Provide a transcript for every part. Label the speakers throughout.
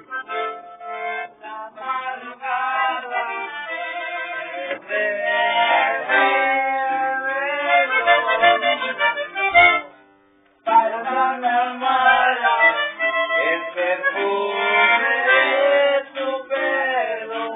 Speaker 1: La madrugada para darme almohada, el perfume de tu pelo.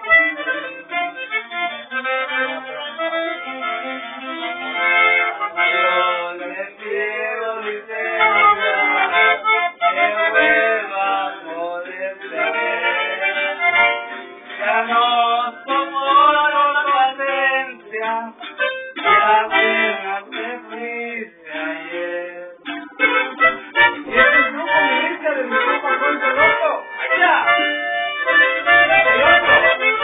Speaker 1: Yo le pido licencia que vuelva a poder ser. Ya no soporto la paciencia que apenas te fuiste ayer. Y eres un comunista de mi grupo Alfonso Loco. ¡Allá! ¡El otro!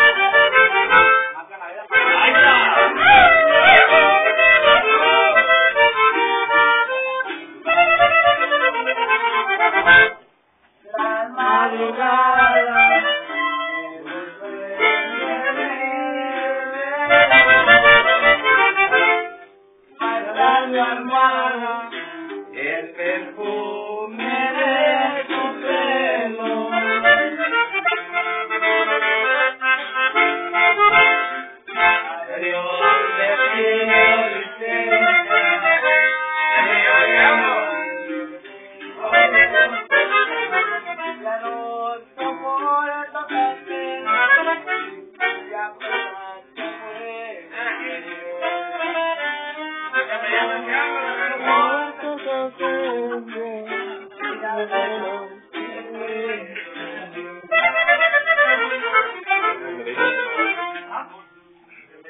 Speaker 1: La madrugada para darle almohada el perfume de tu pelo. A Dios le pido licencia, ya no soporto café, ya apenas se fue querer. Ya